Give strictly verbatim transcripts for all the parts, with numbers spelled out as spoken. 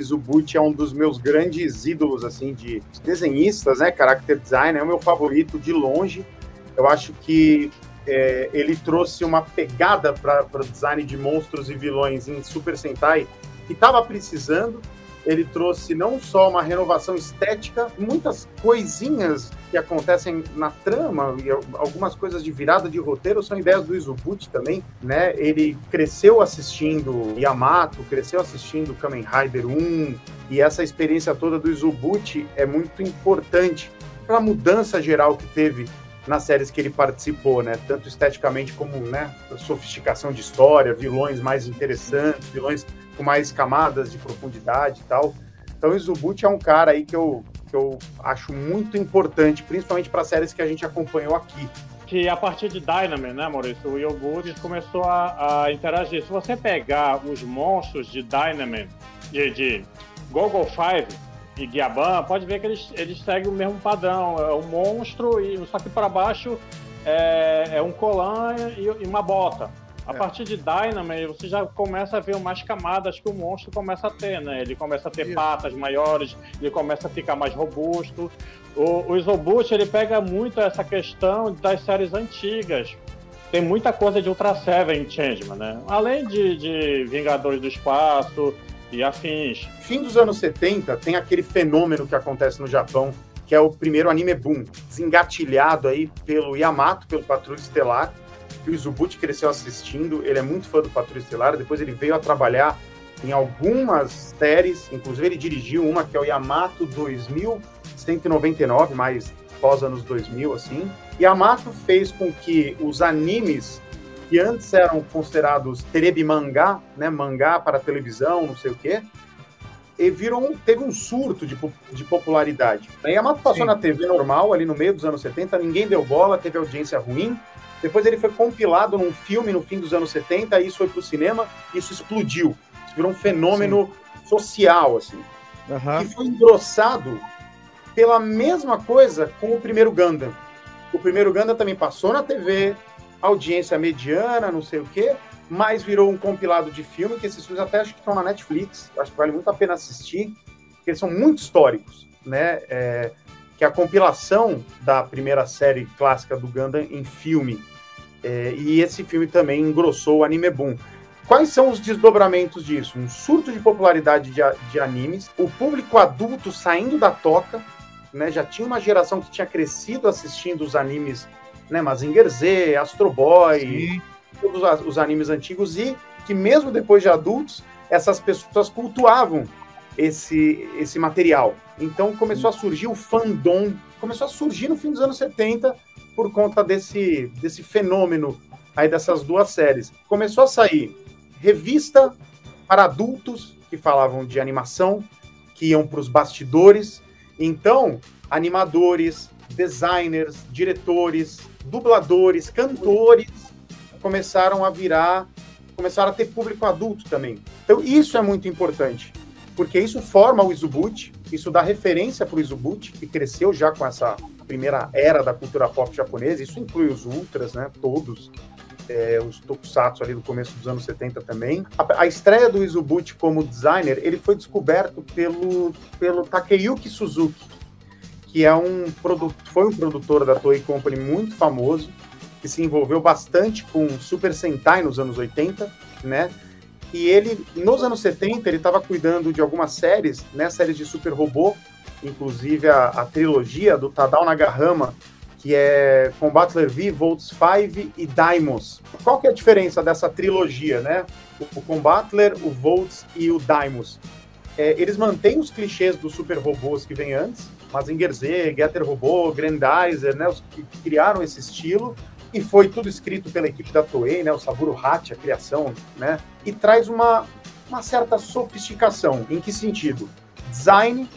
Izubuchi é um dos meus grandes ídolos, assim, de desenhistas, né? Character design, é o meu favorito de longe. Eu acho que é, ele trouxe uma pegada para o design de monstros e vilões em Super Sentai que estava precisando. Ele trouxe não só uma renovação estética, muitas coisinhas que acontecem na trama, e algumas coisas de virada de roteiro são ideias do Izubuchi também, né? Ele cresceu assistindo Yamato, cresceu assistindo Kamen Rider um, e essa experiência toda do Izubuchi é muito importante para a mudança geral que teve nas séries que ele participou, né? Tanto esteticamente como, né, sofisticação de história, vilões mais interessantes, vilões com mais camadas de profundidade e tal. Então o Izubuchi é um cara aí que eu, que eu acho muito importante, principalmente para séries que a gente acompanhou aqui. Que a partir de Dynaman, né, Maurício, o Izubuchi começou a, a interagir. Se você pegar os monstros de Dynaman, de, de Gogol cinco e Giaban, pode ver que eles, eles seguem o mesmo padrão. É um monstro, e só que para baixo é, é um colã e, e uma bota. A é. partir de Dynaman, você já começa a ver mais camadas que o monstro começa a ter, né? Ele começa a ter Isso. patas maiores, ele começa a ficar mais robusto. O, o Izubuchi, ele pega muito essa questão das séries antigas. Tem muita coisa de Ultra Seven em Changeman, né? Além de, de Vingadores do Espaço e afins. Fim dos anos setenta, tem aquele fenômeno que acontece no Japão, que é o primeiro anime boom, desengatilhado aí pelo Yamato, pelo Patrulha Estelar, que o Izubuchi cresceu assistindo. Ele é muito fã do Patrulha Estelar, depois ele veio a trabalhar em algumas séries, inclusive ele dirigiu uma que é o Yamato dois mil cento e noventa e nove, mais pós anos dois mil, assim. Yamato fez com que os animes que antes eram considerados terebi mangá, né, mangá para televisão, não sei o quê, e virou, teve um surto de, de popularidade. A Yamato passou Sim. na T V normal, ali no meio dos anos setenta, ninguém deu bola, teve audiência ruim. Depois ele foi compilado num filme no fim dos anos setenta, e isso foi pro cinema, isso explodiu. Isso virou um fenômeno Sim. social, assim. Uhum. Que foi engrossado pela mesma coisa com o primeiro Gundam. O primeiro Gundam também passou na T V, audiência mediana, não sei o quê, mas virou um compilado de filme, que esses filmes até acho que estão na Netflix, acho que vale muito a pena assistir, porque eles são muito históricos, né? É, que é a compilação da primeira série clássica do Gundam em filme. É, e esse filme também engrossou o anime boom. Quais são os desdobramentos disso? Um surto de popularidade de, de animes, o público adulto saindo da toca, né? Já tinha uma geração que tinha crescido assistindo os animes, né, Mazinger Z, Astro Boy, Sim. todos os animes antigos, e que mesmo depois de adultos, essas pessoas cultuavam esse, esse material. Então começou Sim. a surgir o fandom, começou a surgir no fim dos anos setenta por conta desse, desse fenômeno aí dessas duas séries. Começou a sair revista para adultos que falavam de animação, que iam para os bastidores. Então, animadores, designers, diretores, dubladores, cantores começaram a virar, começaram a ter público adulto também. Então isso é muito importante, porque isso forma o Izubuchi, isso dá referência para o Izubuchi, que cresceu já com essa primeira era da cultura pop japonesa. Isso inclui os ultras, né, todos, é, os tokusatsu ali do começo dos anos setenta também. A, a estreia do Izubuchi como designer, ele foi descoberto pelo, pelo Takeyuki Suzuki, que é um produ- foi um produtor da Toei Company muito famoso, que se envolveu bastante com Super Sentai nos anos oitenta, né? E ele, nos anos setenta, ele estava cuidando de algumas séries, né? Séries de Super Robô, inclusive a, a trilogia do Tadao Nagahama, que é Combattler V, Volts cinco e Daimos. Qual que é a diferença dessa trilogia, né? O, o Combattler, o Volts e o Daimos. É, eles mantêm os clichês dos super robôs que vem antes, Mazinger Z, Getter Robô, Grandizer, né? Os que criaram esse estilo. E foi tudo escrito pela equipe da Toei, né, o Saburo Hachi, a criação, né, e traz uma, uma certa sofisticação. Em que sentido? Design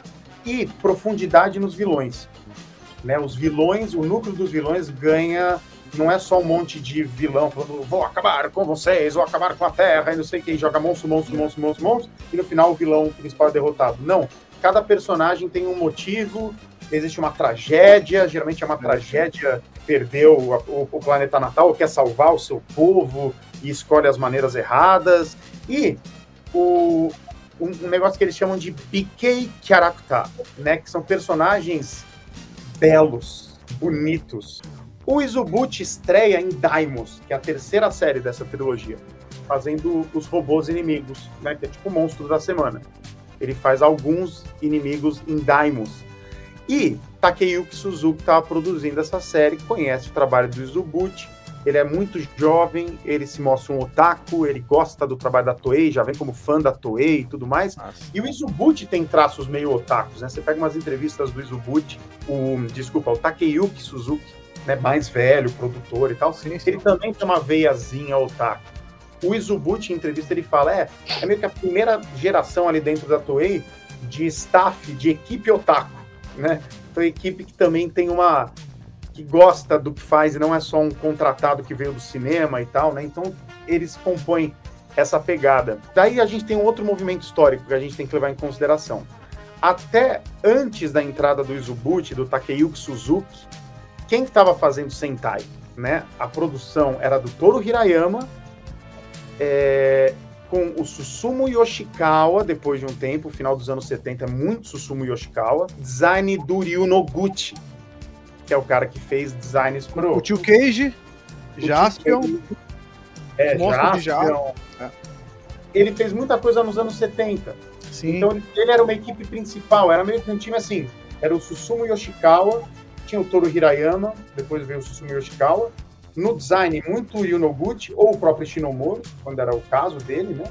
e profundidade nos vilões. Né, os vilões, o núcleo dos vilões ganha, não é só um monte de vilão falando, vou acabar com vocês, vou acabar com a Terra, e não sei quem, joga monstro, monstro, monstro, monstro, monstro, e no final o vilão principal é derrotado. Não, cada personagem tem um motivo, existe uma tragédia, geralmente é uma tragédia, perdeu o, o planeta natal, ou quer salvar o seu povo e escolhe as maneiras erradas. E o, um, um negócio que eles chamam de Bikei Kyarakta, né? Que são personagens belos, bonitos. O Izubuchi estreia em Daimos, que é a terceira série dessa trilogia, fazendo os robôs inimigos, né? Que é tipo o monstro da semana. Ele faz alguns inimigos em Daimos. E Takeyuki Suzuki estava produzindo essa série, conhece o trabalho do Izubuchi, ele é muito jovem, ele se mostra um otaku, ele gosta do trabalho da Toei, já vem como fã da Toei e tudo mais. Nossa. E o Izubuchi tem traços meio otakus, né? Você pega umas entrevistas do Izubuchi, o, desculpa, o Takeyuki Suzuki, né, mais velho, produtor e tal, sim, sim. Ele também tem uma veiazinha otaku. O Izubuchi, em entrevista, ele fala, é, é meio que a primeira geração ali dentro da Toei de staff, de equipe otaku, né? Então, equipe que também tem uma... que gosta do que faz e não é só um contratado que veio do cinema e tal, né? Então, eles compõem essa pegada. Daí a gente tem um outro movimento histórico que a gente tem que levar em consideração. Até antes da entrada do Izubuchi, do Takeyuki Suzuki, quem estava fazendo Sentai, né? A produção era do Toru Hirayama, é, com o Susumu Yoshikawa, depois de um tempo, final dos anos setenta, muito Susumu Yoshikawa, design do Ryu Noguchi, que é o cara que fez designs pro... O Tio Cage, Jaspion, é, Jaspion. Jaspion. É. Ele fez muita coisa nos anos setenta. Sim. Então ele, ele era uma equipe principal, era meio que um time assim, era o Susumu Yoshikawa, tinha o Toru Hirayama, depois veio o Susumu Yoshikawa, no design muito o Ryu Noguchi, ou o próprio Shinomura, quando era o caso dele, né?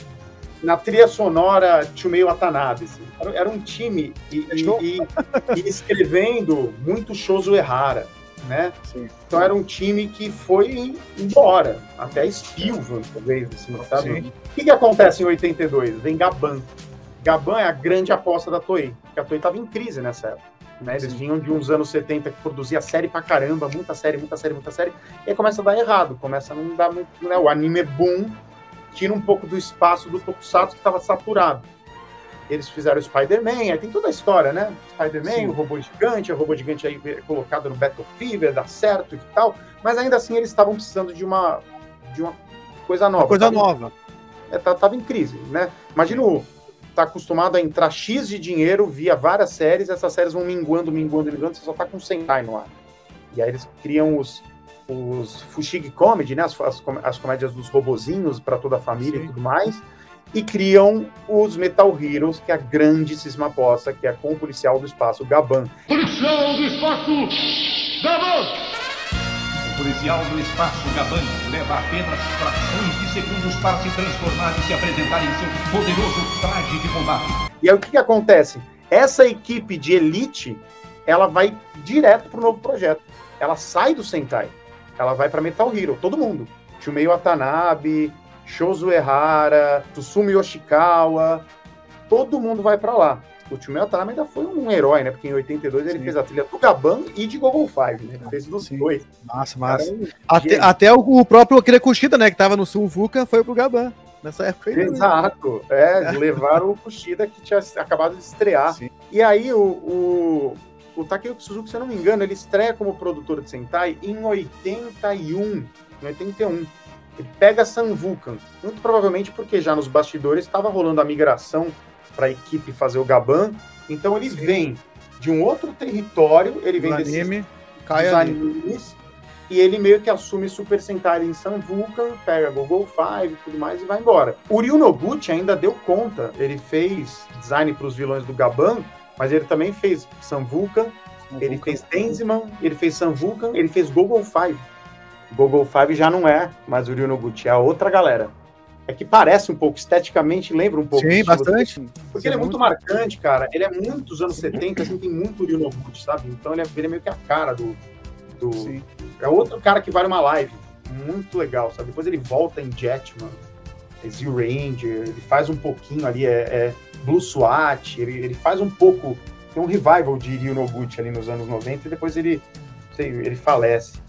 Na trilha sonora, Chumei Watanabe. Assim. Era, era um time e, e, e, e escrevendo muito Shozo Ehara, né? Sim. Então era um time que foi embora, até Spielberg, talvez, assim, sabe? Sim. O que, que acontece em oitenta e dois? Vem Gaban. Gaban é a grande aposta da Toei, porque a Toei estava em crise nessa época. Né? Eles Sim. vinham de uns anos setenta que produzia série pra caramba, muita série, muita série, muita série, e aí começa a dar errado, começa a não dar muito, né? O anime boom tira um pouco do espaço do Tokusatsu que estava saturado. Eles fizeram o Spider-Man, aí tem toda a história, né? Spider-Man, o robô gigante, o robô gigante aí colocado no Battle Fever, dá certo e tal, mas ainda assim eles estavam precisando de uma, de uma coisa nova. Uma coisa tava nova. Em, é, tava em crise, né? Imagina o tá acostumado a entrar X de dinheiro via várias séries, essas séries vão minguando, minguando, minguando, você só tá com Sentai no ar. E aí eles criam os, os Fushigi Comedy, né, as, as, as comédias dos robozinhos para toda a família Sim. e tudo mais, e criam os Metal Heroes, que é a grandíssima aposta, que é com o policial do espaço, Gaban. Policial do espaço, Gaban! O policial do espaço, Gaban, leva apenas frações de segundos para se transformar e se apresentar em seu poderoso traje de combate. E aí o que, que acontece? Essa equipe de elite, ela vai direto para o novo projeto. Ela sai do Sentai. Ela vai para Metal Hero, todo mundo. Chumei Watanabe, Shozo Ehara, Susumu Yoshikawa, todo mundo vai para lá. O Chumei Watanabe ainda foi um herói, né? Porque em oitenta e dois ele Sim. fez a trilha do Gaban e de Gogol Five, né? Ele fez dos Sim. dois. Massa, massa. Um até, até o próprio Akira Kushida, né? Que tava no Sul Vulcan, foi pro Gaban. Nessa época aí. Exato. É, é. Levaram o Kushida que tinha acabado de estrear. Sim. E aí o, o, o Takeyuki Suzuki, se eu não me engano, ele estreia como produtor de Sentai em oitenta e um. Em oitenta e um. Ele pega Sun Vulcan. Muito provavelmente porque já nos bastidores estava rolando a migração para a equipe fazer o Gaban. Então ele Sim. vem de um outro território, ele vem desses anime, cai dos animes, e ele meio que assume Super Sentai em Sun Vulcan, pega Gogol Five e tudo mais e vai embora. O Ryu Noguchi ainda deu conta, ele fez design para os vilões do Gaban, mas ele também fez Sun Vulcan, ele Vulcan. fez Denziman, ele fez Sun Vulcan, ele fez Gogol Five. Gogol Five já não é mais o Ryu Noguchi, é a outra galera. É que parece um pouco, esteticamente lembra um pouco. Sim, bastante. Porque Sim, ele é muito, muito marcante, cara. Ele é muito dos anos setenta, assim, tem muito Ryu Noguchi, sabe? Então ele é, ele é meio que a cara do... do... Sim. É outro cara que vale uma live. Muito legal, sabe? Depois ele volta em Jetman, é Z-Ranger, ele faz um pouquinho ali, é, é Blue SWAT, ele, ele faz um pouco... Tem um revival de Ryu Noguchi ali nos anos noventa e depois ele, sei, ele falece.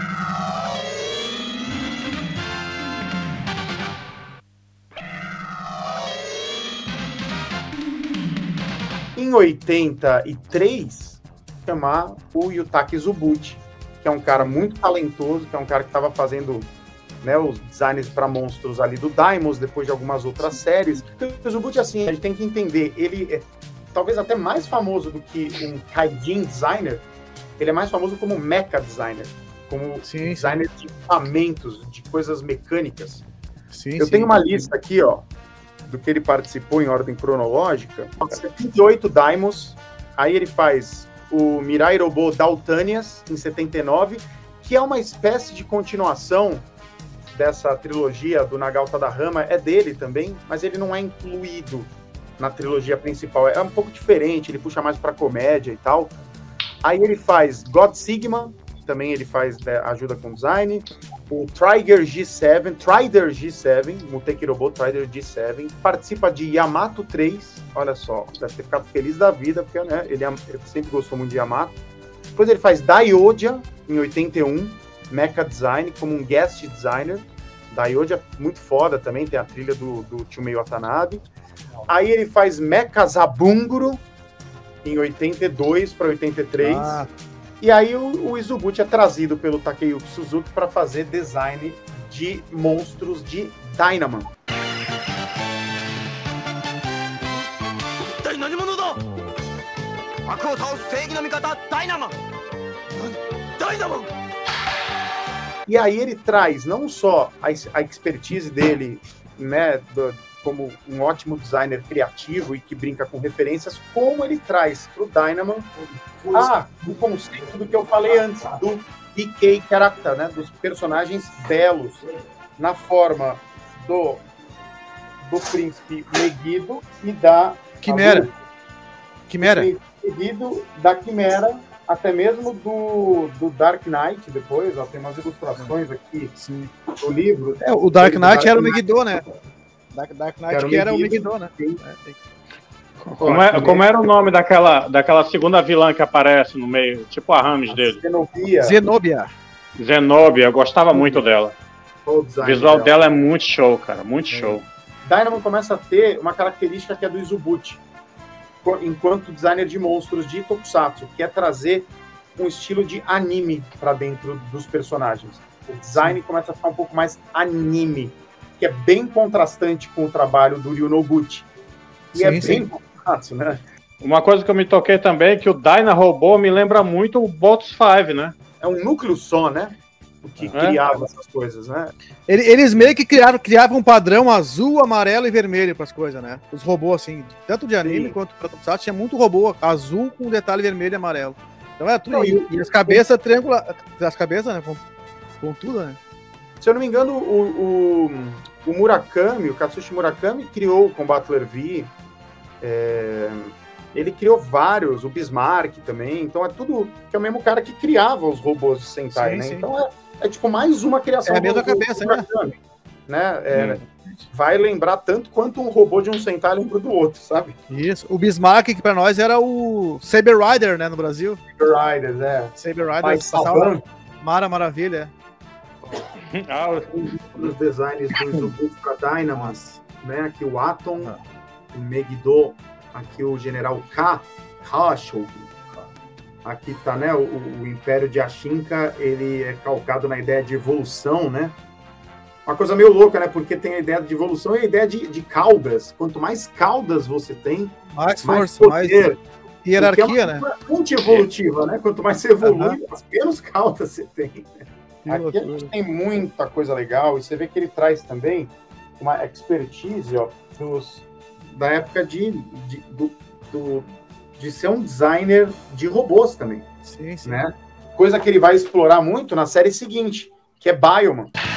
Em oitenta e três, chamar o Yutaka Izubuchi, que é um cara muito talentoso, que é um cara que estava fazendo né, os designs para monstros ali do Daimos, depois de algumas outras séries. O Izubuchi, assim, a gente tem que entender, ele é talvez até mais famoso do que um Kaijin designer, ele é mais famoso como mecha designer, como sim, designer sim. de equipamentos, de coisas mecânicas. Sim, Eu sim, tenho uma sim. lista aqui, ó, do que ele participou em ordem cronológica. setenta e oito Daimos, aí ele faz o Mirai Robo Daltanias, em setenta e nove, que é uma espécie de continuação dessa trilogia do Nagao Tadahama, é dele também, mas ele não é incluído na trilogia principal, é um pouco diferente, ele puxa mais pra comédia e tal. Aí ele faz God Sigma, também ele faz, né, ajuda com design, o Trigger G sete, Trider G sete, Muteki Robo Trider G sete, participa de Yamato três, olha só, deve ter ficado feliz da vida, porque, né, ele, ele sempre gostou muito de Yamato. Depois ele faz Daioja, em oitenta e um, Mecha Design, como um guest designer. Daioja, muito foda também, tem a trilha do, do Tsumeio Watanabe. Aí ele faz Mecha Zabunguro, em oitenta e dois para oitenta e três. Ah. E aí o, o Izubuchi é trazido pelo Takeyuki Suzuki para fazer design de monstros de Dynaman. E aí ele traz não só a, a expertise dele, né, do, como um ótimo designer criativo e que brinca com referências, como ele traz para o Dynaman ah, o conceito do que eu falei antes, do D K character, né, dos personagens belos, na forma do, do príncipe Megiddo e da... Quimera. Quimera. Megiddo, da Quimera, até mesmo do, do Dark Knight depois, ó, tem umas ilustrações aqui Sim. do livro. É, o Dark Knight Dark era o Megiddo, né? Dark, Dark Knight que era o Megiddo, né? É, como, é, como era o nome daquela, daquela segunda vilã que aparece no meio, tipo a Rames dele? Zenobia. Zenobia. Zenobia, eu gostava muito dela. O visual dela. dela é muito show, cara, muito é. show. Dynaman começa a ter uma característica que é do Izubuchi, enquanto designer de monstros de Tokusatsu, que é trazer um estilo de anime para dentro dos personagens. O design Sim. começa a ficar um pouco mais anime, que é bem contrastante com o trabalho do Ryu Noguchi. E sim, é bem contrastante, né? Uma coisa que eu me toquei também é que o Dyna Robô me lembra muito o Bots cinco, né? É um núcleo só, né? O que é? criava essas coisas, né? Eles meio que criaram, criavam um padrão azul, amarelo e vermelho para as coisas, né? Os robôs, assim, tanto de anime Sim. quanto para Tokusatsu, tinha muito robô azul com detalhe vermelho e amarelo. Então é tudo. Não, e, e as cabeças triangulares. As cabeças, né? Com, com tudo, né? Se eu não me engano, o, o, o Murakami, o Katsushi Murakami, criou o Combattler V. É, ele criou vários, o Bismarck também. Então é tudo que é o mesmo cara que criava os robôs de Sentai, sim, né? Sim. Então é, é tipo mais uma criação. É a mesma do, cabeça, do Murakami, né? É, hum. Vai lembrar tanto quanto um robô de um Sentai lembra do outro, sabe? Isso. O Bismarck, que pra nós era o Saber Rider, né, no Brasil. Saber Riders, é. Saber Riders. Passava Mara Maravilha, Ah, os designs do Izubuchi para Dynaman, né? Aqui o Atom, ah. o Megiddo, aqui o General K, Kasho. Aqui tá, né? O, o Império de Ashinka, ele é calcado na ideia de evolução, né? Uma coisa meio louca, né? Porque tem a ideia de evolução e a ideia de, de caudas. Quanto mais caudas você tem, mais força, mais, poder, mais hierarquia, é né? Anti-evolutiva, né? Quanto mais você evolui, uhum. menos caudas você tem. Aqui a gente tem muita coisa legal, e você vê que ele traz também uma expertise, ó, dos, da época de, de, do, do, de ser um designer de robôs também. Sim, sim. Né? Coisa que ele vai explorar muito na série seguinte, que é Bioman.